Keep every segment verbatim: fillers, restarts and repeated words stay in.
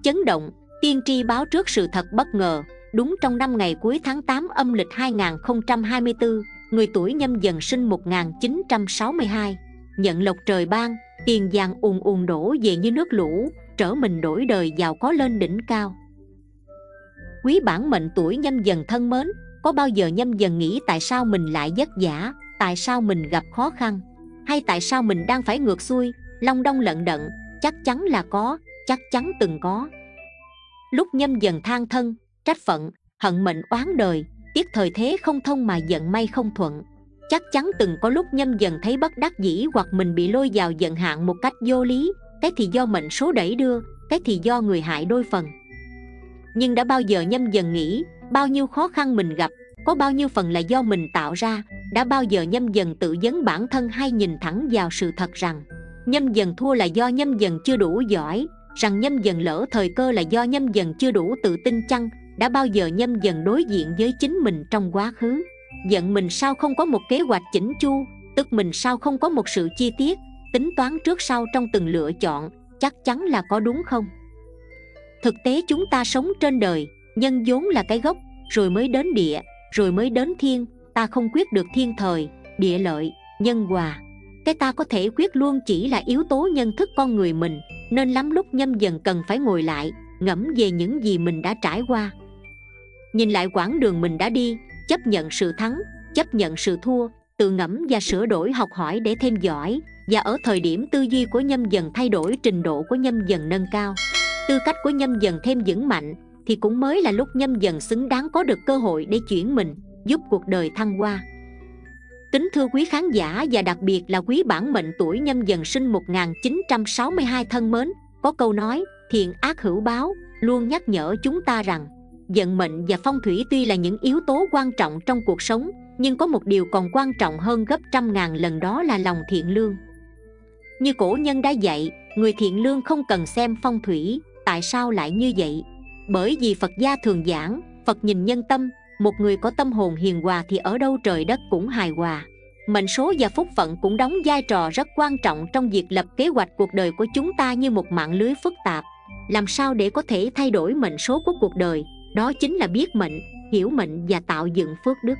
chấn động, tiên tri báo trước sự thật bất ngờ. Đúng trong năm ngày cuối tháng tám âm lịch hai nghìn không trăm hai mươi tư, người tuổi Nhâm Dần sinh một nghìn chín trăm sáu mươi hai, nhận lộc trời ban, tiền vàng ùn ùn đổ về như nước lũ, trở mình đổi đời giàu có lên đỉnh cao. Quý bản mệnh tuổi Nhâm Dần thân mến, có bao giờ Nhâm Dần nghĩ tại sao mình lại vất vả, tại sao mình gặp khó khăn, hay tại sao mình đang phải ngược xuôi, long đong lận đận? Chắc chắn là có, chắc chắn từng có. Lúc Nhâm Dần than thân, trách phận, hận mệnh oán đời, tiếc thời thế không thông mà giận may không thuận. Chắc chắn từng có lúc Nhâm Dần thấy bất đắc dĩ hoặc mình bị lôi vào vận hạn một cách vô lý. Cái thì do mệnh số đẩy đưa, cái thì do người hại đôi phần. Nhưng đã bao giờ Nhâm Dần nghĩ bao nhiêu khó khăn mình gặp, có bao nhiêu phần là do mình tạo ra? Đã bao giờ Nhâm Dần tự vấn bản thân hay nhìn thẳng vào sự thật rằng Nhâm Dần thua là do Nhâm Dần chưa đủ giỏi, rằng Nhâm Dần lỡ thời cơ là do Nhâm Dần chưa đủ tự tin chăng? Đã bao giờ Nhâm Dần đối diện với chính mình trong quá khứ, giận mình sao không có một kế hoạch chỉnh chu, tức mình sao không có một sự chi tiết, tính toán trước sau trong từng lựa chọn? Chắc chắn là có, đúng không? Thực tế chúng ta sống trên đời, nhân vốn là cái gốc, rồi mới đến địa, rồi mới đến thiên. Ta không quyết được thiên thời, địa lợi, nhân hòa. Cái ta có thể quyết luôn chỉ là yếu tố nhận thức con người mình. Nên lắm lúc Nhâm Dần cần phải ngồi lại, ngẫm về những gì mình đã trải qua, nhìn lại quãng đường mình đã đi, chấp nhận sự thắng, chấp nhận sự thua, tự ngẫm và sửa đổi học hỏi để thêm giỏi. Và ở thời điểm tư duy của Nhâm Dần thay đổi, trình độ của Nhâm Dần nâng cao, tư cách của Nhâm Dần thêm vững mạnh, thì cũng mới là lúc Nhâm Dần xứng đáng có được cơ hội để chuyển mình, giúp cuộc đời thăng hoa. Kính thưa quý khán giả và đặc biệt là quý bản mệnh tuổi Nhâm Dần sinh một nghìn chín trăm sáu mươi hai thân mến, có câu nói thiện ác hữu báo luôn nhắc nhở chúng ta rằng vận mệnh và phong thủy tuy là những yếu tố quan trọng trong cuộc sống, nhưng có một điều còn quan trọng hơn gấp trăm ngàn lần, đó là lòng thiện lương. Như cổ nhân đã dạy, người thiện lương không cần xem phong thủy. Tại sao lại như vậy? Bởi vì Phật gia thường giảng, Phật nhìn nhân tâm, một người có tâm hồn hiền hòa thì ở đâu trời đất cũng hài hòa. Mệnh số và phúc phận cũng đóng vai trò rất quan trọng trong việc lập kế hoạch cuộc đời của chúng ta như một mạng lưới phức tạp. Làm sao để có thể thay đổi mệnh số của cuộc đời? Đó chính là biết mệnh, hiểu mệnh và tạo dựng phước đức.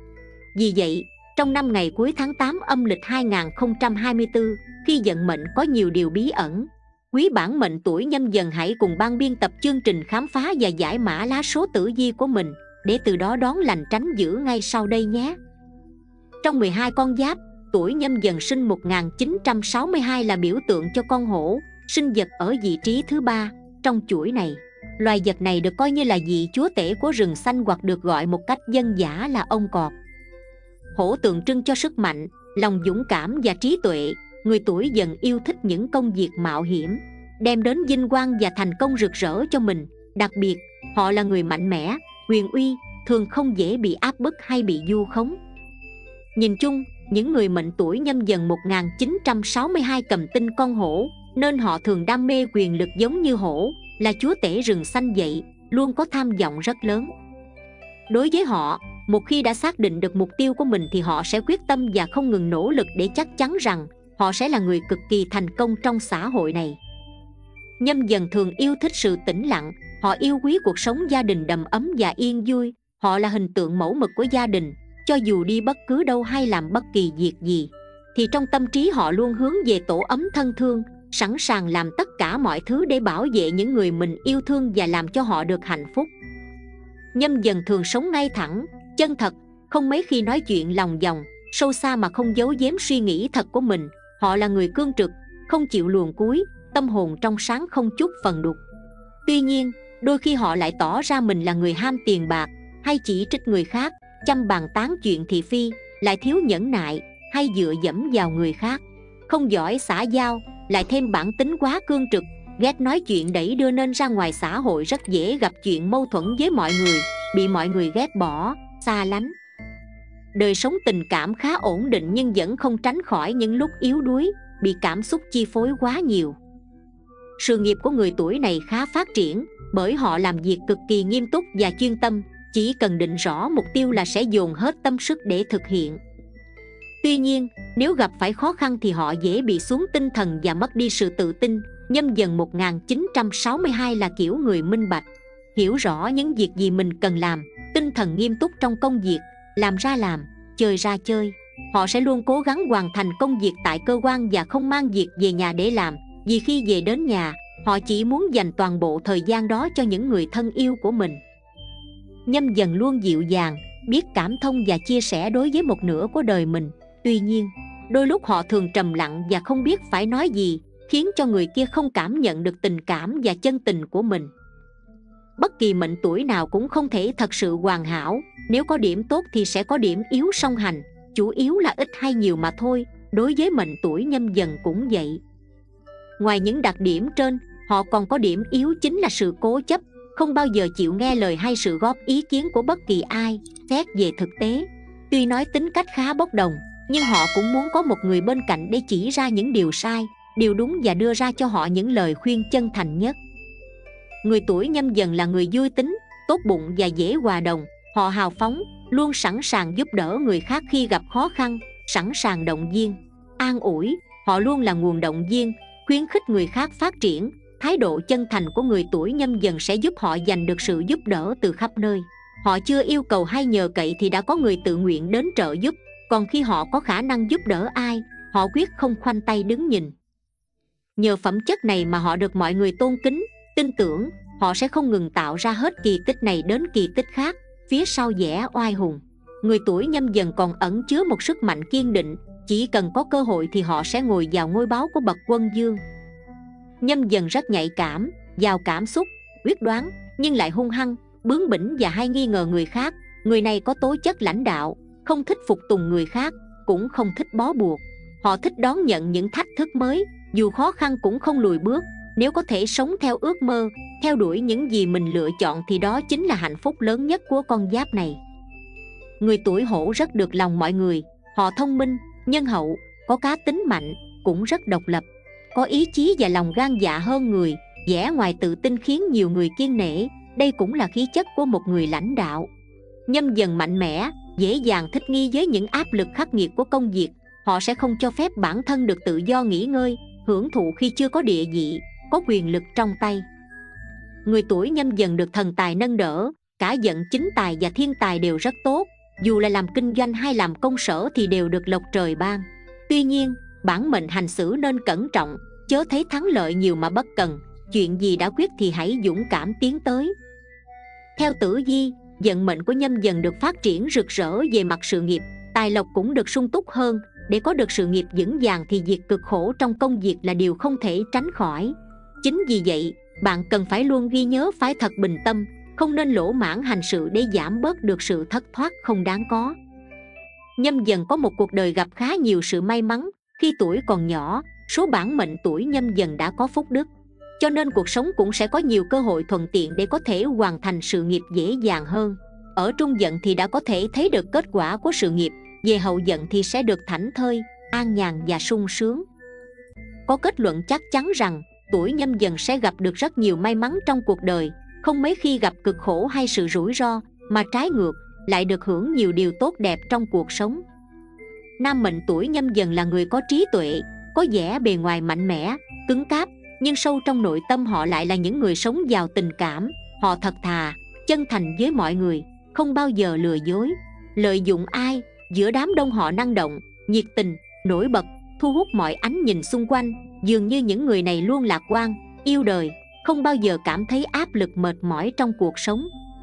Vì vậy, trong năm ngày cuối tháng tám âm lịch hai nghìn không trăm hai mươi tư, khi vận mệnh có nhiều điều bí ẩn, quý bản mệnh tuổi Nhâm Dần hãy cùng ban biên tập chương trình khám phá và giải mã lá số tử vi của mình, để từ đó đón lành tránh dữ ngay sau đây nhé. Trong mười hai con giáp, tuổi Nhâm Dần sinh một nghìn chín trăm sáu mươi hai là biểu tượng cho con hổ, sinh vật ở vị trí thứ ba trong chuỗi này. Loài vật này được coi như là vị chúa tể của rừng xanh, hoặc được gọi một cách dân dã là ông cọp. Hổ tượng trưng cho sức mạnh, lòng dũng cảm và trí tuệ. Người tuổi Dần yêu thích những công việc mạo hiểm, đem đến vinh quang và thành công rực rỡ cho mình. Đặc biệt, họ là người mạnh mẽ, quyền uy, thường không dễ bị áp bức hay bị vu khống. Nhìn chung, những người mệnh tuổi Nhâm Dần một nghìn chín trăm sáu mươi hai cầm tinh con hổ, nên họ thường đam mê quyền lực giống như hổ, là chúa tể rừng xanh vậy, luôn có tham vọng rất lớn. Đối với họ, một khi đã xác định được mục tiêu của mình thì họ sẽ quyết tâm và không ngừng nỗ lực để chắc chắn rằng họ sẽ là người cực kỳ thành công trong xã hội này. Nhâm Dần thường yêu thích sự tĩnh lặng, họ yêu quý cuộc sống gia đình đầm ấm và yên vui. Họ là hình tượng mẫu mực của gia đình. Cho dù đi bất cứ đâu hay làm bất kỳ việc gì, thì trong tâm trí họ luôn hướng về tổ ấm thân thương, sẵn sàng làm tất cả mọi thứ để bảo vệ những người mình yêu thương và làm cho họ được hạnh phúc. Nhâm Dần thường sống ngay thẳng, chân thật, không mấy khi nói chuyện lòng vòng, sâu xa mà không giấu giếm suy nghĩ thật của mình. Họ là người cương trực, không chịu luồn cúi, tâm hồn trong sáng không chút phần đục. Tuy nhiên, đôi khi họ lại tỏ ra mình là người ham tiền bạc, hay chỉ trích người khác, chăm bàn tán chuyện thị phi, lại thiếu nhẫn nại, hay dựa dẫm vào người khác. Không giỏi xã giao, lại thêm bản tính quá cương trực, ghét nói chuyện đẩy đưa, nên ra ngoài xã hội rất dễ gặp chuyện mâu thuẫn với mọi người, bị mọi người ghét bỏ, xa lánh. Đời sống tình cảm khá ổn định nhưng vẫn không tránh khỏi những lúc yếu đuối, bị cảm xúc chi phối quá nhiều. Sự nghiệp của người tuổi này khá phát triển, bởi họ làm việc cực kỳ nghiêm túc và chuyên tâm, chỉ cần định rõ mục tiêu là sẽ dồn hết tâm sức để thực hiện. Tuy nhiên, nếu gặp phải khó khăn thì họ dễ bị xuống tinh thần và mất đi sự tự tin. Nhâm Dần một nghìn chín trăm sáu mươi hai là kiểu người minh bạch, hiểu rõ những việc gì mình cần làm, tinh thần nghiêm túc trong công việc, làm ra làm, chơi ra chơi. Họ sẽ luôn cố gắng hoàn thành công việc tại cơ quan và không mang việc về nhà để làm, vì khi về đến nhà, họ chỉ muốn dành toàn bộ thời gian đó cho những người thân yêu của mình. Nhâm Dần luôn dịu dàng, biết cảm thông và chia sẻ đối với một nửa của đời mình. Tuy nhiên, đôi lúc họ thường trầm lặng và không biết phải nói gì, khiến cho người kia không cảm nhận được tình cảm và chân tình của mình. Bất kỳ mệnh tuổi nào cũng không thể thật sự hoàn hảo, nếu có điểm tốt thì sẽ có điểm yếu song hành, chủ yếu là ít hay nhiều mà thôi. Đối với mệnh tuổi Nhâm Dần cũng vậy. Ngoài những đặc điểm trên, họ còn có điểm yếu chính là sự cố chấp, không bao giờ chịu nghe lời hay sự góp ý kiến của bất kỳ ai. Xét về thực tế, tuy nói tính cách khá bốc đồng, nhưng họ cũng muốn có một người bên cạnh để chỉ ra những điều sai, điều đúng và đưa ra cho họ những lời khuyên chân thành nhất. Người tuổi Nhâm Dần là người vui tính, tốt bụng và dễ hòa đồng. Họ hào phóng, luôn sẵn sàng giúp đỡ người khác khi gặp khó khăn, sẵn sàng động viên, an ủi. Họ luôn là nguồn động viên, khuyến khích người khác phát triển. Thái độ chân thành của người tuổi Nhâm Dần sẽ giúp họ giành được sự giúp đỡ từ khắp nơi. Họ chưa yêu cầu hay nhờ cậy thì đã có người tự nguyện đến trợ giúp. Còn khi họ có khả năng giúp đỡ ai, họ quyết không khoanh tay đứng nhìn. Nhờ phẩm chất này mà họ được mọi người tôn kính, tin tưởng. Họ sẽ không ngừng tạo ra hết kỳ tích này đến kỳ tích khác, phía sau vẻ oai hùng. Người tuổi Nhâm Dần còn ẩn chứa một sức mạnh kiên định, chỉ cần có cơ hội thì họ sẽ ngồi vào ngôi báu của bậc quân vương. Nhâm Dần rất nhạy cảm, giàu cảm xúc, quyết đoán, nhưng lại hung hăng, bướng bỉnh và hay nghi ngờ người khác. Người này có tố chất lãnh đạo, không thích phục tùng người khác, cũng không thích bó buộc. Họ thích đón nhận những thách thức mới, dù khó khăn cũng không lùi bước. Nếu có thể sống theo ước mơ, theo đuổi những gì mình lựa chọn thì đó chính là hạnh phúc lớn nhất của con giáp này. Người tuổi Hổ rất được lòng mọi người. Họ thông minh, nhân hậu, có cá tính mạnh, cũng rất độc lập, có ý chí và lòng gan dạ hơn người. Vẻ ngoài tự tin khiến nhiều người kiêng nể. Đây cũng là khí chất của một người lãnh đạo. Nhâm Dần mạnh mẽ, dễ dàng thích nghi với những áp lực khắc nghiệt của công việc. Họ sẽ không cho phép bản thân được tự do nghỉ ngơi, hưởng thụ khi chưa có địa vị, có quyền lực trong tay. Người tuổi Nhâm Dần được thần tài nâng đỡ, cả vận chính tài và thiên tài đều rất tốt. Dù là làm kinh doanh hay làm công sở thì đều được lộc trời ban. Tuy nhiên, bản mệnh hành xử nên cẩn trọng, chớ thấy thắng lợi nhiều mà bất cần. Chuyện gì đã quyết thì hãy dũng cảm tiến tới. Theo tử vi, vận mệnh của Nhâm Dần được phát triển rực rỡ về mặt sự nghiệp, tài lộc cũng được sung túc hơn. Để có được sự nghiệp vững vàng thì việc cực khổ trong công việc là điều không thể tránh khỏi. Chính vì vậy, bạn cần phải luôn ghi nhớ phải thật bình tâm, không nên lỗ mãng hành sự để giảm bớt được sự thất thoát không đáng có. Nhâm Dần có một cuộc đời gặp khá nhiều sự may mắn. Khi tuổi còn nhỏ, số bản mệnh tuổi Nhâm Dần đã có phúc đức, cho nên cuộc sống cũng sẽ có nhiều cơ hội thuận tiện để có thể hoàn thành sự nghiệp dễ dàng hơn. Ở trung vận thì đã có thể thấy được kết quả của sự nghiệp, về hậu vận thì sẽ được thảnh thơi, an nhàn và sung sướng. Có kết luận chắc chắn rằng tuổi Nhâm Dần sẽ gặp được rất nhiều may mắn trong cuộc đời, không mấy khi gặp cực khổ hay sự rủi ro, mà trái ngược lại được hưởng nhiều điều tốt đẹp trong cuộc sống. Nam mệnh tuổi Nhâm Dần là người có trí tuệ, có vẻ bề ngoài mạnh mẽ, cứng cáp, nhưng sâu trong nội tâm họ lại là những người sống giàu tình cảm. Họ thật thà, chân thành với mọi người, không bao giờ lừa dối, lợi dụng ai. Giữa đám đông họ năng động, nhiệt tình, nổi bật, thu hút mọi ánh nhìn xung quanh. Dường như những người này luôn lạc quan, yêu đời, không bao giờ cảm thấy áp lực mệt mỏi trong cuộc sống.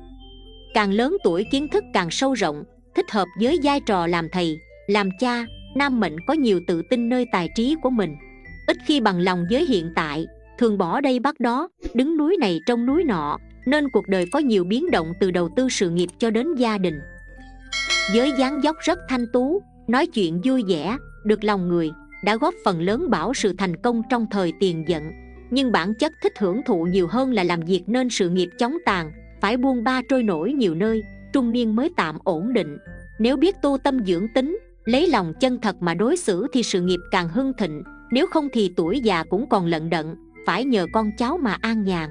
Càng lớn tuổi kiến thức càng sâu rộng, thích hợp với vai trò làm thầy, làm cha. Nam mệnh có nhiều tự tin nơi tài trí của mình, ít khi bằng lòng với hiện tại, thường bỏ đây bắt đó, đứng núi này trông núi nọ, nên cuộc đời có nhiều biến động từ đầu tư sự nghiệp cho đến gia đình. Với dáng dốc rất thanh tú, nói chuyện vui vẻ, được lòng người, đã góp phần lớn bảo sự thành công trong thời tiền vận. Nhưng bản chất thích hưởng thụ nhiều hơn là làm việc nên sự nghiệp chóng tàn, phải buông ba trôi nổi nhiều nơi, trung niên mới tạm ổn định. Nếu biết tu tâm dưỡng tính, lấy lòng chân thật mà đối xử thì sự nghiệp càng hưng thịnh. Nếu không thì tuổi già cũng còn lận đận, phải nhờ con cháu mà an nhàn.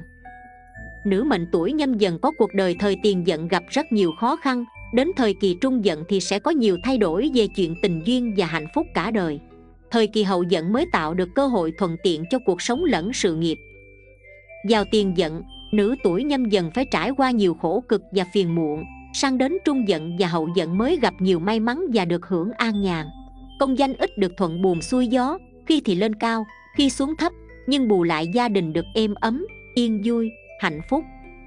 Nữ mệnh tuổi Nhâm Dần có cuộc đời thời tiền vận gặp rất nhiều khó khăn. Đến thời kỳ trung vận thì sẽ có nhiều thay đổi về chuyện tình duyên và hạnh phúc cả đời. Thời kỳ hậu dận mới tạo được cơ hội thuận tiện cho cuộc sống lẫn sự nghiệp. Vào tiền dận, nữ tuổi Nhâm Dần phải trải qua nhiều khổ cực và phiền muộn. Sang đến trung dận và hậu dận mới gặp nhiều may mắn và được hưởng an nhàn. Công danh ít được thuận buồm xuôi gió, khi thì lên cao, khi xuống thấp, nhưng bù lại gia đình được êm ấm, yên vui, hạnh phúc.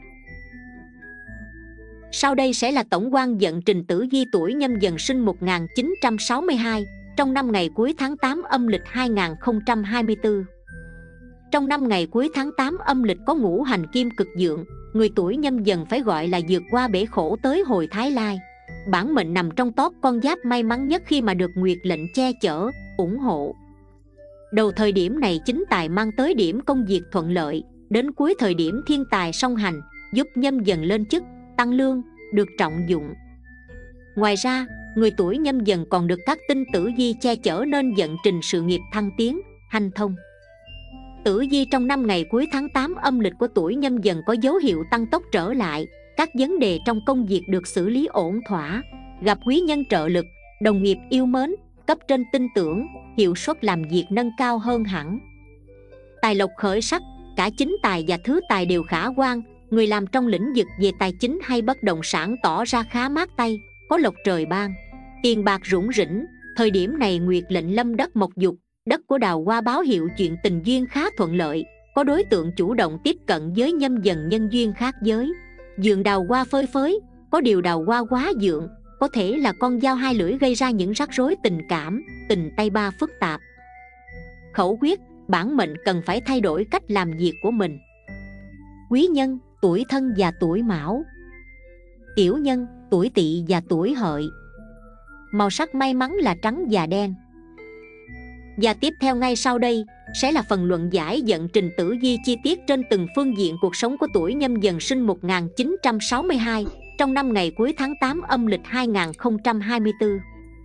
Sau đây sẽ là tổng quan vận trình tử vi tuổi Nhâm Dần sinh một nghìn chín trăm sáu mươi hai trong năm ngày cuối tháng tám âm lịch hai nghìn không trăm hai mươi tư. Trong năm ngày cuối tháng tám âm lịch có ngũ hành kim cực vượng, người tuổi Nhâm Dần phải gọi là vượt qua bể khổ tới hồi Thái Lai. Bản mệnh nằm trong top con giáp may mắn nhất khi mà được nguyệt lệnh che chở, ủng hộ. Đầu thời điểm này chính tài mang tới điểm công việc thuận lợi, đến cuối thời điểm thiên tài song hành, giúp Nhâm Dần lên chức, tăng lương, được trọng dụng. Ngoài ra, người tuổi Nhâm Dần còn được các tinh tử vi che chở nên vận trình sự nghiệp thăng tiến, hanh thông. Tử vi trong năm ngày cuối tháng tám âm lịch của tuổi Nhâm Dần có dấu hiệu tăng tốc trở lại, các vấn đề trong công việc được xử lý ổn thỏa, gặp quý nhân trợ lực, đồng nghiệp yêu mến, cấp trên tin tưởng, hiệu suất làm việc nâng cao hơn hẳn. Tài lộc khởi sắc, cả chính tài và thứ tài đều khả quan. Người làm trong lĩnh vực về tài chính hay bất động sản tỏ ra khá mát tay, có lộc trời ban, tiền bạc rủng rỉnh. Thời điểm này nguyệt lệnh lâm đất mộc dục, đất của đào hoa báo hiệu chuyện tình duyên khá thuận lợi, có đối tượng chủ động tiếp cận với Nhâm Dần nhân duyên khác giới. Vườn đào hoa phơi phới, có điều đào hoa quá vượng, có thể là con dao hai lưỡi gây ra những rắc rối tình cảm, tình tay ba phức tạp. Khẩu quyết, bản mệnh cần phải thay đổi cách làm việc của mình. Quý nhân, tuổi Thân và tuổi Mão. Tiểu nhân, tuổi Tỵ và tuổi Hợi. Màu sắc may mắn là trắng và đen. Và tiếp theo ngay sau đây sẽ là phần luận giải vận trình tử vi chi tiết trên từng phương diện cuộc sống của tuổi Nhâm Dần sinh một nghìn chín trăm sáu mươi hai trong năm ngày cuối tháng tám âm lịch hai nghìn không trăm hai mươi tư.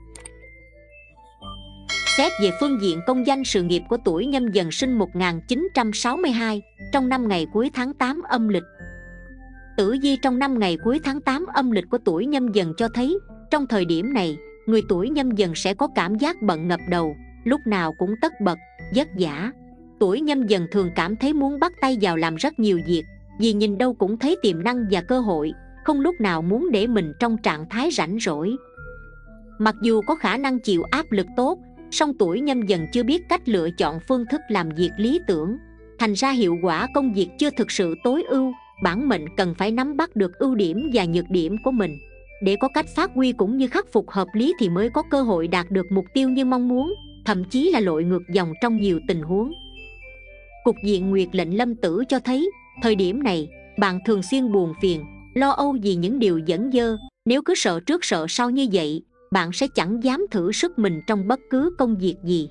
Xét về phương diện công danh sự nghiệp của tuổi Nhâm Dần sinh một nghìn chín trăm sáu mươi hai trong năm ngày cuối tháng tám âm lịch. Tử vi trong năm ngày cuối tháng tám âm lịch của tuổi Nhâm Dần cho thấy, trong thời điểm này, người tuổi Nhâm Dần sẽ có cảm giác bận ngập đầu, lúc nào cũng tất bật, vất vả. Tuổi Nhâm Dần thường cảm thấy muốn bắt tay vào làm rất nhiều việc, vì nhìn đâu cũng thấy tiềm năng và cơ hội, không lúc nào muốn để mình trong trạng thái rảnh rỗi. Mặc dù có khả năng chịu áp lực tốt, song tuổi Nhâm Dần chưa biết cách lựa chọn phương thức làm việc lý tưởng, thành ra hiệu quả công việc chưa thực sự tối ưu. Bản mệnh cần phải nắm bắt được ưu điểm và nhược điểm của mình, để có cách phát huy cũng như khắc phục hợp lý thì mới có cơ hội đạt được mục tiêu như mong muốn, thậm chí là lội ngược dòng trong nhiều tình huống. Cục diện nguyệt lệnh lâm tử cho thấy, thời điểm này, bạn thường xuyên buồn phiền, lo âu vì những điều dở dơ. Nếu cứ sợ trước sợ sau như vậy, bạn sẽ chẳng dám thử sức mình trong bất cứ công việc gì.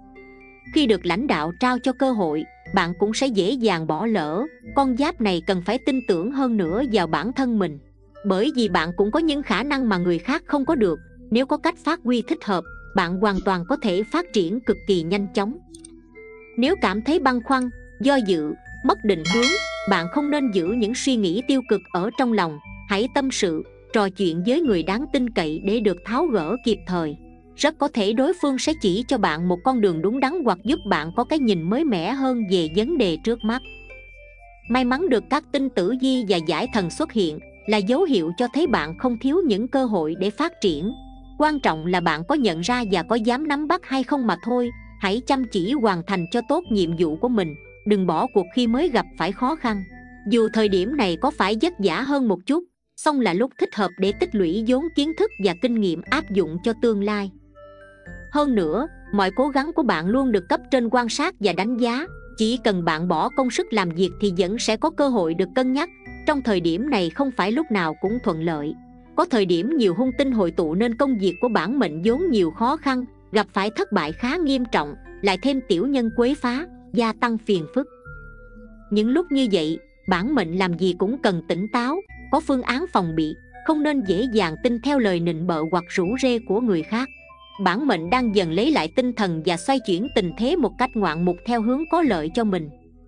Khi được lãnh đạo trao cho cơ hội, bạn cũng sẽ dễ dàng bỏ lỡ. Con giáp này cần phải tin tưởng hơn nữa vào bản thân mình, bởi vì bạn cũng có những khả năng mà người khác không có được. Nếu có cách phát huy thích hợp, bạn hoàn toàn có thể phát triển cực kỳ nhanh chóng. Nếu cảm thấy băn khoăn, do dự, mất định hướng, bạn không nên giữ những suy nghĩ tiêu cực ở trong lòng. Hãy tâm sự, trò chuyện với người đáng tin cậy để được tháo gỡ kịp thời. Rất có thể đối phương sẽ chỉ cho bạn một con đường đúng đắn hoặc giúp bạn có cái nhìn mới mẻ hơn về vấn đề trước mắt. May mắn được các tinh tử vi và giải thần xuất hiện là dấu hiệu cho thấy bạn không thiếu những cơ hội để phát triển. Quan trọng là bạn có nhận ra và có dám nắm bắt hay không mà thôi. Hãy chăm chỉ hoàn thành cho tốt nhiệm vụ của mình, đừng bỏ cuộc khi mới gặp phải khó khăn. Dù thời điểm này có phải vất vả hơn một chút, song là lúc thích hợp để tích lũy vốn kiến thức và kinh nghiệm áp dụng cho tương lai. Hơn nữa, mọi cố gắng của bạn luôn được cấp trên quan sát và đánh giá. Chỉ cần bạn bỏ công sức làm việc thì vẫn sẽ có cơ hội được cân nhắc. Trong thời điểm này không phải lúc nào cũng thuận lợi. Có thời điểm nhiều hung tinh hội tụ nên công việc của bản mệnh vốn nhiều khó khăn, gặp phải thất bại khá nghiêm trọng, lại thêm tiểu nhân quấy phá, gia tăng phiền phức. Những lúc như vậy, bản mệnh làm gì cũng cần tỉnh táo, có phương án phòng bị, không nên dễ dàng tin theo lời nịnh bợ hoặc rủ rê của người khác. Bản mệnh đang dần lấy lại tinh thần và xoay chuyển tình thế một cách ngoạn mục theo hướng có lợi cho mình.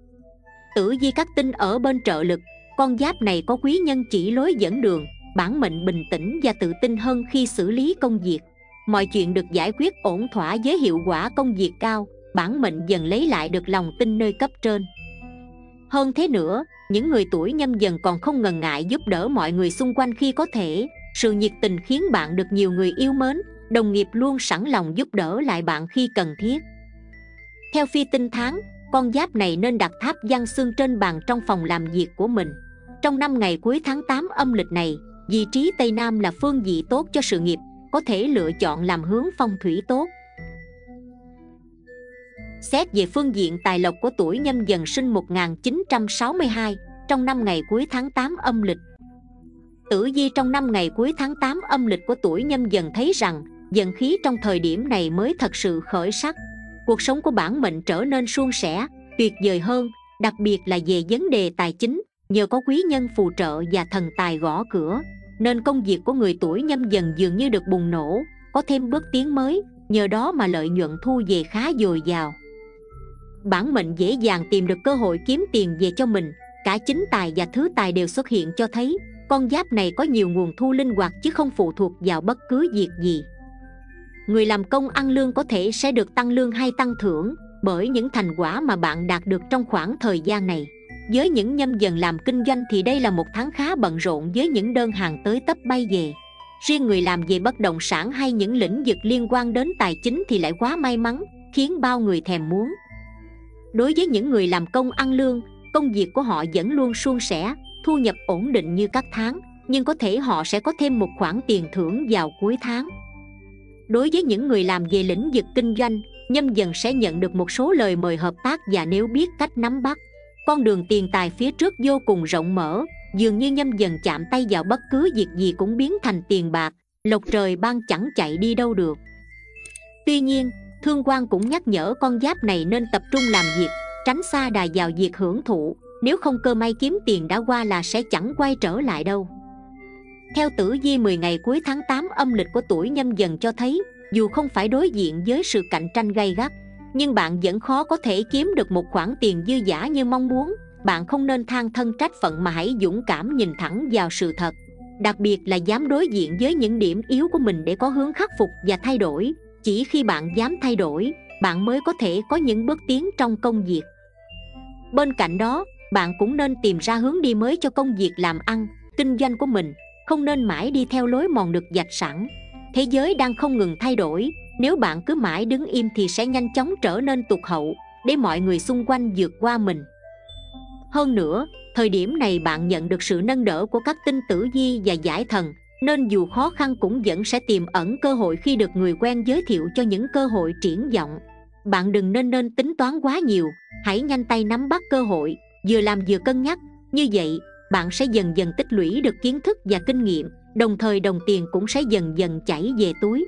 Tử vi các tinh ở bên trợ lực, con giáp này có quý nhân chỉ lối dẫn đường, bản mệnh bình tĩnh và tự tin hơn khi xử lý công việc. mọi chuyện được giải quyết ổn thỏa với hiệu quả công việc cao, bản mệnh dần lấy lại được lòng tin nơi cấp trên. Hơn thế nữa, những người tuổi Nhâm Dần còn không ngần ngại giúp đỡ mọi người xung quanh khi có thể. Sự nhiệt tình khiến bạn được nhiều người yêu mến, đồng nghiệp luôn sẵn lòng giúp đỡ lại bạn khi cần thiết. Theo phi tinh tháng, con giáp này nên đặt tháp văn xương trên bàn trong phòng làm việc của mình. Trong năm ngày cuối tháng tám âm lịch này, vị trí Tây Nam là phương vị tốt cho sự nghiệp, có thể lựa chọn làm hướng phong thủy tốt. Xét về phương diện tài lộc của tuổi Nhâm Dần sinh một nghìn chín trăm sáu mươi hai, trong năm ngày cuối tháng tám âm lịch. Tử vi trong năm ngày cuối tháng tám âm lịch của tuổi Nhâm Dần thấy rằng dần khí trong thời điểm này mới thật sự khởi sắc. Cuộc sống của bản mệnh trở nên suôn sẻ, tuyệt vời hơn, đặc biệt là về vấn đề tài chính, nhờ có quý nhân phù trợ và thần tài gõ cửa, nên công việc của người tuổi Nhâm Dần dường như được bùng nổ, có thêm bước tiến mới, nhờ đó mà lợi nhuận thu về khá dồi dào. Bản mệnh dễ dàng tìm được cơ hội kiếm tiền về cho mình, cả chính tài và thứ tài đều xuất hiện cho thấy con giáp này có nhiều nguồn thu linh hoạt chứ không phụ thuộc vào bất cứ việc gì. Người làm công ăn lương có thể sẽ được tăng lương hay tăng thưởng bởi những thành quả mà bạn đạt được trong khoảng thời gian này. Với những Nhâm Dần làm kinh doanh thì đây là một tháng khá bận rộn với những đơn hàng tới tấp bay về. Riêng người làm về bất động sản hay những lĩnh vực liên quan đến tài chính thì lại quá may mắn, khiến bao người thèm muốn. Đối với những người làm công ăn lương, công việc của họ vẫn luôn suôn sẻ, thu nhập ổn định như các tháng, nhưng có thể họ sẽ có thêm một khoản tiền thưởng vào cuối tháng. Đối với những người làm về lĩnh vực kinh doanh, Nhâm Dần sẽ nhận được một số lời mời hợp tác, và nếu biết cách nắm bắt, con đường tiền tài phía trước vô cùng rộng mở, dường như Nhâm Dần chạm tay vào bất cứ việc gì cũng biến thành tiền bạc, lộc trời ban chẳng chạy đi đâu được. Tuy nhiên, thương quan cũng nhắc nhở con giáp này nên tập trung làm việc, tránh xa đà vào việc hưởng thụ, nếu không cơ may kiếm tiền đã qua là sẽ chẳng quay trở lại đâu. Theo tử vi mười ngày cuối tháng tám âm lịch của tuổi Nhâm Dần cho thấy, dù không phải đối diện với sự cạnh tranh gay gắt, nhưng bạn vẫn khó có thể kiếm được một khoản tiền dư dả như mong muốn. Bạn không nên than thân trách phận mà hãy dũng cảm nhìn thẳng vào sự thật, đặc biệt là dám đối diện với những điểm yếu của mình để có hướng khắc phục và thay đổi. Chỉ khi bạn dám thay đổi, bạn mới có thể có những bước tiến trong công việc. Bên cạnh đó, bạn cũng nên tìm ra hướng đi mới cho công việc làm ăn, kinh doanh của mình, không nên mãi đi theo lối mòn được vạch sẵn. Thế giới đang không ngừng thay đổi, nếu bạn cứ mãi đứng im thì sẽ nhanh chóng trở nên tụt hậu, để mọi người xung quanh vượt qua mình. Hơn nữa, thời điểm này bạn nhận được sự nâng đỡ của các tinh tử vi và giải thần, nên dù khó khăn cũng vẫn sẽ tiềm ẩn cơ hội khi được người quen giới thiệu cho những cơ hội triển vọng. Bạn đừng nên nên tính toán quá nhiều, hãy nhanh tay nắm bắt cơ hội, vừa làm vừa cân nhắc. Như vậy, bạn sẽ dần dần tích lũy được kiến thức và kinh nghiệm, đồng thời đồng tiền cũng sẽ dần dần chảy về túi.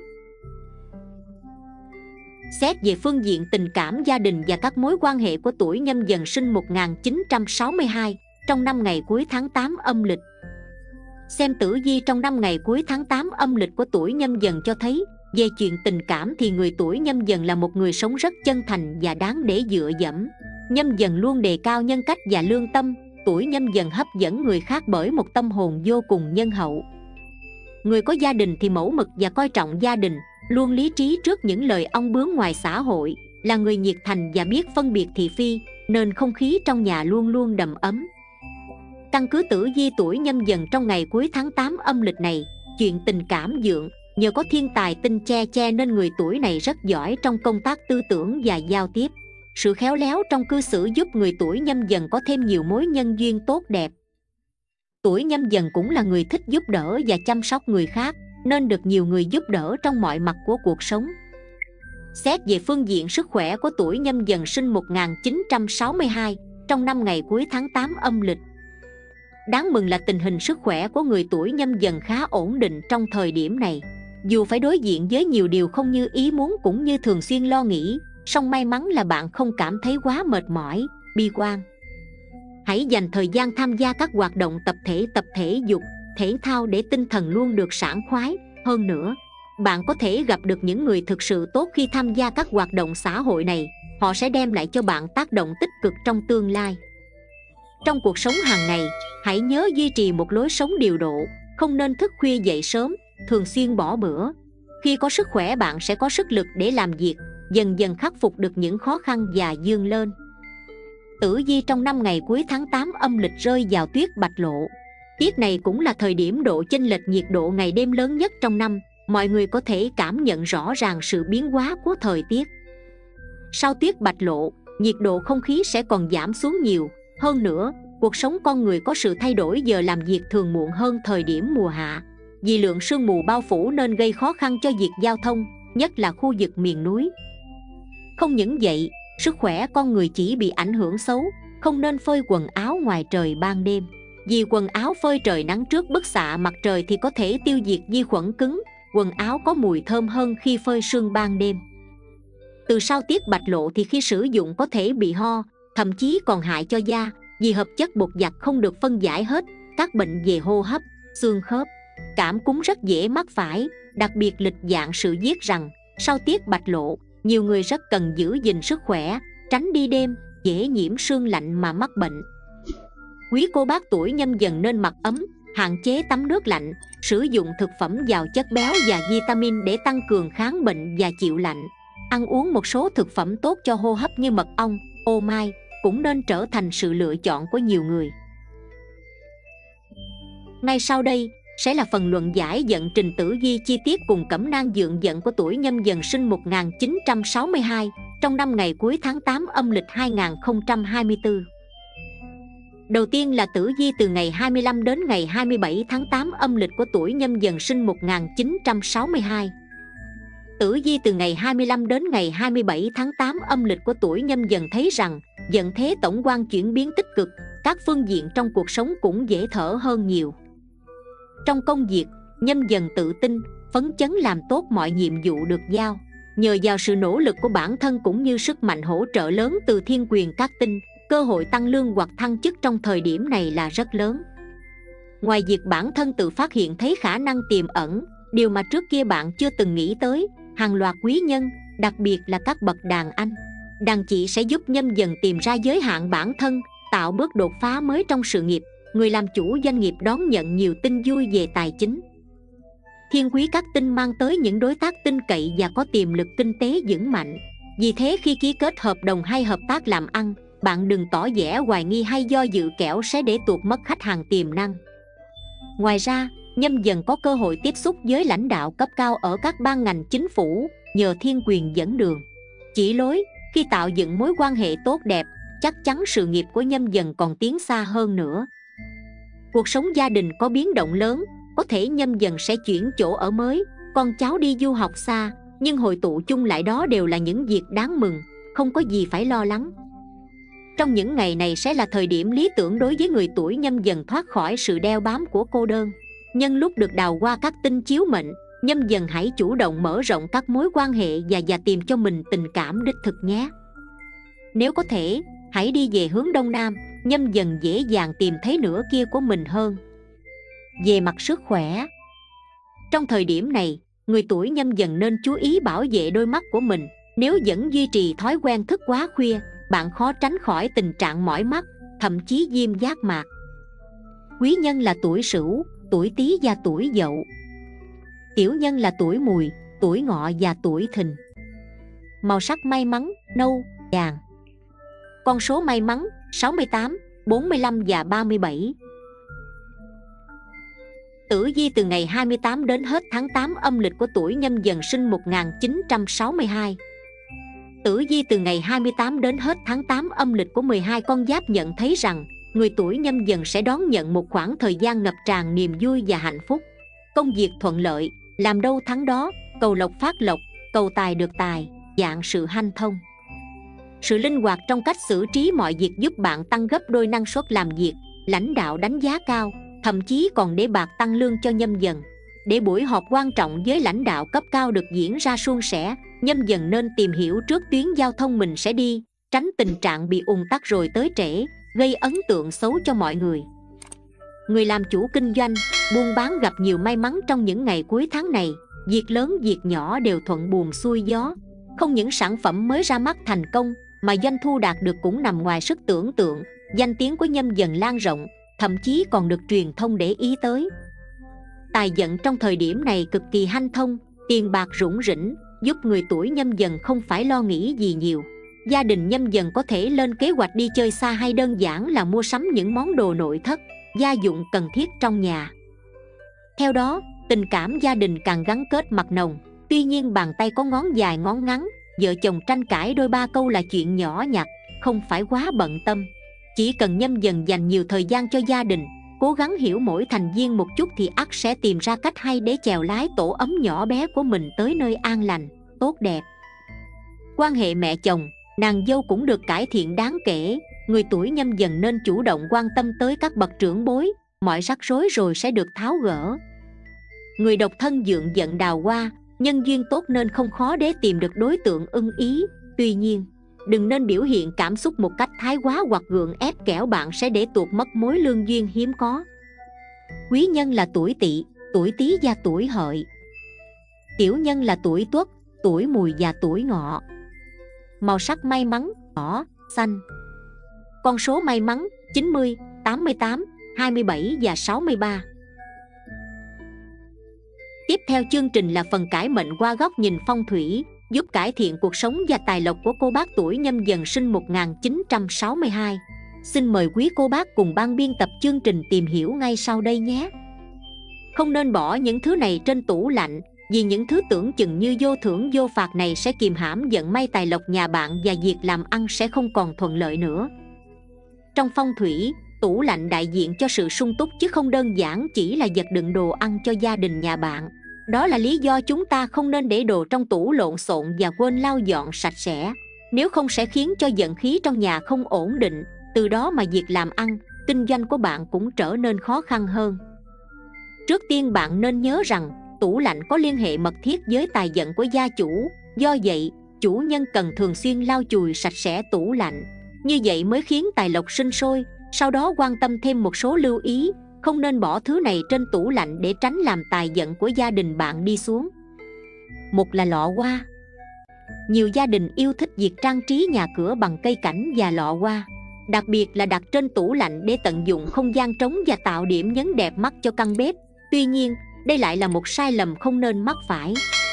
Xét về phương diện tình cảm gia đình và các mối quan hệ của tuổi Nhâm Dần sinh một nghìn chín trăm sáu mươi hai, trong năm ngày cuối tháng tám âm lịch. Xem tử vi trong năm ngày cuối tháng tám âm lịch của tuổi Nhâm Dần cho thấy, về chuyện tình cảm thì người tuổi Nhâm Dần là một người sống rất chân thành và đáng để dựa dẫm. Nhâm Dần luôn đề cao nhân cách và lương tâm. Tuổi Nhâm Dần hấp dẫn người khác bởi một tâm hồn vô cùng nhân hậu. Người có gia đình thì mẫu mực và coi trọng gia đình, luôn lý trí trước những lời ong bướm ngoài xã hội, là người nhiệt thành và biết phân biệt thị phi, nên không khí trong nhà luôn luôn đầm ấm. Căn cứ tử vi tuổi Nhâm Dần trong ngày cuối tháng tám âm lịch này, chuyện tình cảm vượng, nhờ có thiên tài tinh che che nên người tuổi này rất giỏi trong công tác tư tưởng và giao tiếp. Sự khéo léo trong cư xử giúp người tuổi Nhâm Dần có thêm nhiều mối nhân duyên tốt đẹp. Tuổi Nhâm Dần cũng là người thích giúp đỡ và chăm sóc người khác, nên được nhiều người giúp đỡ trong mọi mặt của cuộc sống. Xét về phương diện sức khỏe của tuổi Nhâm Dần sinh một nghìn chín trăm sáu mươi hai, trong năm ngày cuối tháng tám âm lịch. Đáng mừng là tình hình sức khỏe của người tuổi Nhâm Dần khá ổn định trong thời điểm này. Dù phải đối diện với nhiều điều không như ý muốn cũng như thường xuyên lo nghĩ, song may mắn là bạn không cảm thấy quá mệt mỏi, bi quan. Hãy dành thời gian tham gia các hoạt động tập thể tập thể dục, thể thao để tinh thần luôn được sảng khoái. Hơn nữa, bạn có thể gặp được những người thực sự tốt khi tham gia các hoạt động xã hội này. Họ sẽ đem lại cho bạn tác động tích cực trong tương lai. Trong cuộc sống hàng ngày, hãy nhớ duy trì một lối sống điều độ, không nên thức khuya dậy sớm, thường xuyên bỏ bữa. Khi có sức khỏe bạn sẽ có sức lực để làm việc, dần dần khắc phục được những khó khăn và vươn lên. Tử vi trong năm ngày cuối tháng tám âm lịch rơi vào tuyết bạch lộ. Tiết này cũng là thời điểm độ chênh lệch nhiệt độ ngày đêm lớn nhất trong năm, mọi người có thể cảm nhận rõ ràng sự biến hóa của thời tiết. Sau tuyết bạch lộ, nhiệt độ không khí sẽ còn giảm xuống nhiều. Hơn nữa, cuộc sống con người có sự thay đổi giờ làm việc thường muộn hơn thời điểm mùa hạ. Vì lượng sương mù bao phủ nên gây khó khăn cho việc giao thông, nhất là khu vực miền núi. Không những vậy, sức khỏe con người chỉ bị ảnh hưởng xấu, không nên phơi quần áo ngoài trời ban đêm. Vì quần áo phơi trời nắng trước bức xạ mặt trời thì có thể tiêu diệt vi khuẩn cứng, quần áo có mùi thơm hơn khi phơi sương ban đêm. Từ sau tiết bạch lộ thì khi sử dụng có thể bị ho, thậm chí còn hại cho da, vì hợp chất bột giặt không được phân giải hết, các bệnh về hô hấp, xương khớp, cảm cúm rất dễ mắc phải. Đặc biệt lịch dạng sự viết rằng, sau tiết bạch lộ, nhiều người rất cần giữ gìn sức khỏe, tránh đi đêm, dễ nhiễm sương lạnh mà mắc bệnh. Quý cô bác tuổi Nhâm Dần nên mặc ấm, hạn chế tắm nước lạnh, sử dụng thực phẩm giàu chất béo và vitamin để tăng cường kháng bệnh và chịu lạnh. Ăn uống một số thực phẩm tốt cho hô hấp như mật ong, ô mai cũng nên trở thành sự lựa chọn của nhiều người. Ngay sau đây sẽ là phần luận giải vận trình tử vi chi tiết cùng cẩm nang dượng vận của tuổi Nhâm Dần sinh một nghìn chín trăm sáu mươi hai trong năm ngày cuối tháng tám âm lịch hai nghìn không trăm hai mươi tư. Đầu tiên là tử vi từ ngày hai mươi lăm đến ngày hai mươi bảy tháng tám âm lịch của tuổi Nhâm Dần sinh một nghìn chín trăm sáu mươi hai. Tử vi từ ngày hai mươi lăm đến ngày hai mươi bảy tháng tám âm lịch của tuổi Nhâm Dần thấy rằng vận thế tổng quan chuyển biến tích cực, các phương diện trong cuộc sống cũng dễ thở hơn nhiều. Trong công việc, Nhâm Dần tự tin, phấn chấn làm tốt mọi nhiệm vụ được giao. Nhờ vào sự nỗ lực của bản thân cũng như sức mạnh hỗ trợ lớn từ thiên quyền các tinh, cơ hội tăng lương hoặc thăng chức trong thời điểm này là rất lớn. Ngoài việc bản thân tự phát hiện thấy khả năng tiềm ẩn, điều mà trước kia bạn chưa từng nghĩ tới, hàng loạt quý nhân, đặc biệt là các bậc đàn anh, đàn chị sẽ giúp Nhâm Dần tìm ra giới hạn bản thân, tạo bước đột phá mới trong sự nghiệp. Người làm chủ doanh nghiệp đón nhận nhiều tin vui về tài chính. Thiên quý các tinh mang tới những đối tác tin cậy và có tiềm lực kinh tế vững mạnh. Vì thế khi ký kết hợp đồng hay hợp tác làm ăn, bạn đừng tỏ vẻ hoài nghi hay do dự kẻo sẽ để tuột mất khách hàng tiềm năng. Ngoài ra, Nhâm Dần có cơ hội tiếp xúc với lãnh đạo cấp cao ở các ban ngành chính phủ nhờ thiên quyền dẫn đường, chỉ lối. Khi tạo dựng mối quan hệ tốt đẹp, chắc chắn sự nghiệp của Nhâm Dần còn tiến xa hơn nữa. Cuộc sống gia đình có biến động lớn, có thể Nhâm Dần sẽ chuyển chỗ ở mới, con cháu đi du học xa, nhưng hội tụ chung lại đó đều là những việc đáng mừng, không có gì phải lo lắng. Trong những ngày này sẽ là thời điểm lý tưởng đối với người tuổi Nhâm Dần thoát khỏi sự đeo bám của cô đơn. Nhân lúc được đào qua các tinh chiếu mệnh, Nhâm Dần hãy chủ động mở rộng các mối quan hệ và và tìm cho mình tình cảm đích thực nhé. Nếu có thể, hãy đi về hướng Đông Nam, Nhâm Dần dễ dàng tìm thấy nửa kia của mình hơn. Về mặt sức khỏe, trong thời điểm này, người tuổi Nhâm Dần nên chú ý bảo vệ đôi mắt của mình. Nếu vẫn duy trì thói quen thức quá khuya, bạn khó tránh khỏi tình trạng mỏi mắt, thậm chí viêm giác mạc. Quý nhân là tuổi Sửu, tuổi Tý và tuổi Dậu. Tiểu nhân là tuổi Mùi, tuổi Ngọ và tuổi Thìn. Màu sắc may mắn nâu, vàng. Con số may mắn sáu mươi tám, bốn mươi lăm và ba mươi bảy. Tử vi từ ngày hai mươi tám đến hết tháng tám âm lịch của tuổi Nhâm Dần sinh một nghìn chín trăm sáu mươi hai. Tử vi từ ngày hai mươi tám đến hết tháng tám âm lịch của mười hai con giáp nhận thấy rằng người tuổi Nhâm Dần sẽ đón nhận một khoảng thời gian ngập tràn niềm vui và hạnh phúc. Công việc thuận lợi, làm đâu thắng đó, cầu lộc phát lộc, cầu tài được tài, dạng sự hanh thông. Sự linh hoạt trong cách xử trí mọi việc giúp bạn tăng gấp đôi năng suất làm việc, lãnh đạo đánh giá cao, thậm chí còn để bạc tăng lương cho Nhâm Dần. Để buổi họp quan trọng với lãnh đạo cấp cao được diễn ra suôn sẻ, Nhâm Dần nên tìm hiểu trước tuyến giao thông mình sẽ đi, tránh tình trạng bị ùn tắc rồi tới trễ, gây ấn tượng xấu cho mọi người. Người làm chủ kinh doanh, buôn bán gặp nhiều may mắn trong những ngày cuối tháng này, việc lớn việc nhỏ đều thuận buồm xuôi gió. Không những sản phẩm mới ra mắt thành công, mà doanh thu đạt được cũng nằm ngoài sức tưởng tượng. Danh tiếng của Nhâm Dần lan rộng, thậm chí còn được truyền thông để ý tới. Tài vận trong thời điểm này cực kỳ hanh thông, tiền bạc rủng rỉnh, giúp người tuổi Nhâm Dần không phải lo nghĩ gì nhiều. Gia đình Nhâm Dần có thể lên kế hoạch đi chơi xa hay đơn giản là mua sắm những món đồ nội thất, gia dụng cần thiết trong nhà. Theo đó, tình cảm gia đình càng gắn kết mật nồng. Tuy nhiên bàn tay có ngón dài ngón ngắn, vợ chồng tranh cãi đôi ba câu là chuyện nhỏ nhặt, không phải quá bận tâm. Chỉ cần Nhâm Dần dành nhiều thời gian cho gia đình, cố gắng hiểu mỗi thành viên một chút thì ắt sẽ tìm ra cách hay để chèo lái tổ ấm nhỏ bé của mình tới nơi an lành, tốt đẹp. Quan hệ mẹ chồng, nàng dâu cũng được cải thiện đáng kể. Người tuổi Nhâm Dần nên chủ động quan tâm tới các bậc trưởng bối, mọi rắc rối rồi sẽ được tháo gỡ. Người độc thân dượng dận đào hoa, nhân duyên tốt nên không khó để tìm được đối tượng ưng ý. Tuy nhiên, đừng nên biểu hiện cảm xúc một cách thái quá hoặc gượng ép kẻo bạn sẽ để tuột mất mối lương duyên hiếm có. Quý nhân là tuổi Tỵ, tuổi Tý và tuổi Hợi. Tiểu nhân là tuổi Tuất, tuổi Mùi và tuổi Ngọ. Màu sắc may mắn: đỏ, xanh. Con số may mắn: chín mươi, tám mươi tám, hai mươi bảy và sáu mươi ba. Tiếp theo chương trình là phần cải mệnh qua góc nhìn phong thủy, giúp cải thiện cuộc sống và tài lộc của cô bác tuổi Nhâm Dần sinh một nghìn chín trăm sáu mươi hai. Xin mời quý cô bác cùng ban biên tập chương trình tìm hiểu ngay sau đây nhé. Không nên bỏ những thứ này trên tủ lạnh, vì những thứ tưởng chừng như vô thưởng vô phạt này sẽ kìm hãm vận may tài lộc nhà bạn và việc làm ăn sẽ không còn thuận lợi nữa. Trong phong thủy, tủ lạnh đại diện cho sự sung túc chứ không đơn giản chỉ là vật đựng đồ ăn cho gia đình nhà bạn. Đó là lý do chúng ta không nên để đồ trong tủ lộn xộn và quên lau dọn sạch sẽ. Nếu không sẽ khiến cho vận khí trong nhà không ổn định, từ đó mà việc làm ăn, kinh doanh của bạn cũng trở nên khó khăn hơn. Trước tiên bạn nên nhớ rằng, tủ lạnh có liên hệ mật thiết với tài vận của gia chủ. Do vậy, chủ nhân cần thường xuyên lau chùi sạch sẽ tủ lạnh. Như vậy mới khiến tài lộc sinh sôi. Sau đó quan tâm thêm một số lưu ý, không nên bỏ thứ này trên tủ lạnh để tránh làm tài vận của gia đình bạn đi xuống. Một là lọ hoa. Nhiều gia đình yêu thích việc trang trí nhà cửa bằng cây cảnh và lọ hoa, đặc biệt là đặt trên tủ lạnh để tận dụng không gian trống và tạo điểm nhấn đẹp mắt cho căn bếp. Tuy nhiên, đây lại là một sai lầm không nên mắc phải.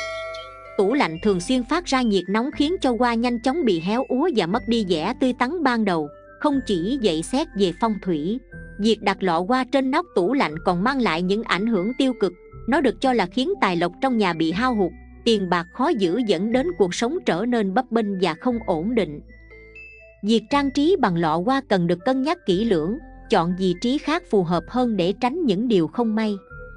Tủ lạnh thường xuyên phát ra nhiệt nóng khiến cho hoa nhanh chóng bị héo úa và mất đi vẻ tươi tắn ban đầu. Không chỉ vậy, xét về phong thủy, việc đặt lọ hoa trên nóc tủ lạnh còn mang lại những ảnh hưởng tiêu cực. Nó được cho là khiến tài lộc trong nhà bị hao hụt, tiền bạc khó giữ, dẫn đến cuộc sống trở nên bấp bênh và không ổn định. Việc trang trí bằng lọ hoa cần được cân nhắc kỹ lưỡng, chọn vị trí khác phù hợp hơn để tránh những điều không may.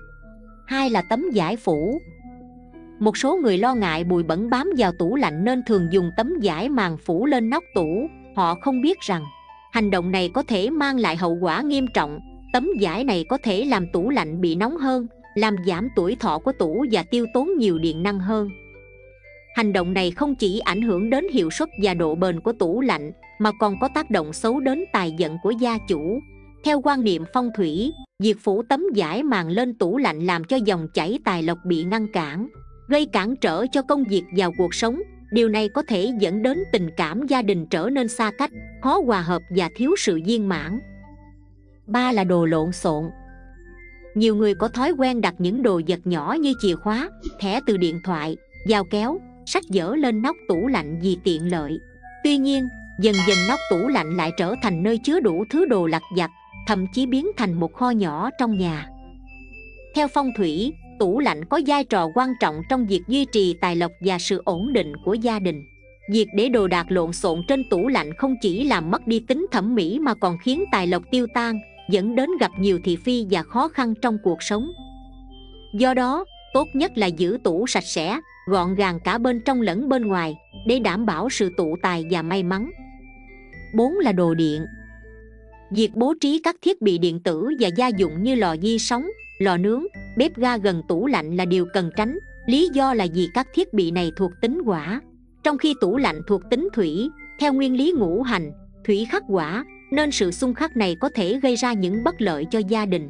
Hai là tấm vải phủ. Một số người lo ngại bụi bẩn bám vào tủ lạnh nên thường dùng tấm vải màng phủ lên nóc tủ. Họ không biết rằng hành động này có thể mang lại hậu quả nghiêm trọng. Tấm vải này có thể làm tủ lạnh bị nóng hơn, làm giảm tuổi thọ của tủ và tiêu tốn nhiều điện năng hơn. Hành động này không chỉ ảnh hưởng đến hiệu suất và độ bền của tủ lạnh, mà còn có tác động xấu đến tài vận của gia chủ. Theo quan niệm phong thủy, việc phủ tấm vải màng lên tủ lạnh làm cho dòng chảy tài lộc bị ngăn cản, gây cản trở cho công việc và cuộc sống. Điều này có thể dẫn đến tình cảm gia đình trở nên xa cách, khó hòa hợp và thiếu sự viên mãn. Ba là đồ lộn xộn. Nhiều người có thói quen đặt những đồ vật nhỏ như chìa khóa, thẻ từ điện thoại, dao kéo, sách vở lên nóc tủ lạnh vì tiện lợi. Tuy nhiên, dần dần nóc tủ lạnh lại trở thành nơi chứa đủ thứ đồ lặt vặt, thậm chí biến thành một kho nhỏ trong nhà. Theo phong thủy, tủ lạnh có vai trò quan trọng trong việc duy trì tài lộc và sự ổn định của gia đình. Việc để đồ đạc lộn xộn trên tủ lạnh không chỉ làm mất đi tính thẩm mỹ mà còn khiến tài lộc tiêu tan, dẫn đến gặp nhiều thị phi và khó khăn trong cuộc sống. Do đó, tốt nhất là giữ tủ sạch sẽ, gọn gàng cả bên trong lẫn bên ngoài, để đảm bảo sự tụ tài và may mắn. Bốn là đồ điện. Việc bố trí các thiết bị điện tử và gia dụng như lò vi sóng, lò nướng, bếp ga gần tủ lạnh là điều cần tránh. Lý do là vì các thiết bị này thuộc tính hỏa, trong khi tủ lạnh thuộc tính thủy. Theo nguyên lý ngũ hành, thủy khắc hỏa, nên sự xung khắc này có thể gây ra những bất lợi cho gia đình.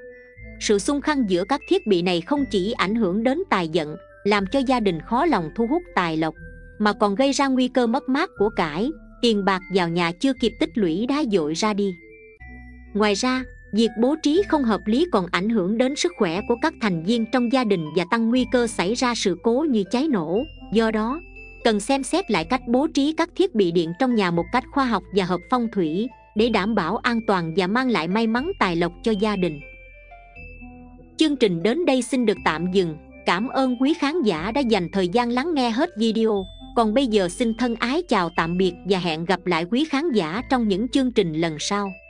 Sự xung khắc giữa các thiết bị này không chỉ ảnh hưởng đến tài vận, làm cho gia đình khó lòng thu hút tài lộc, mà còn gây ra nguy cơ mất mát của cải, tiền bạc vào nhà chưa kịp tích lũy đã dội ra đi. Ngoài ra, Việc bố trí không hợp lý còn ảnh hưởng đến sức khỏe của các thành viên trong gia đình và tăng nguy cơ xảy ra sự cố như cháy nổ. Do đó, cần xem xét lại cách bố trí các thiết bị điện trong nhà một cách khoa học và hợp phong thủy để đảm bảo an toàn và mang lại may mắn tài lộc cho gia đình. Chương trình đến đây xin được tạm dừng. Cảm ơn quý khán giả đã dành thời gian lắng nghe hết video. Còn bây giờ xin thân ái chào tạm biệt và hẹn gặp lại quý khán giả trong những chương trình lần sau.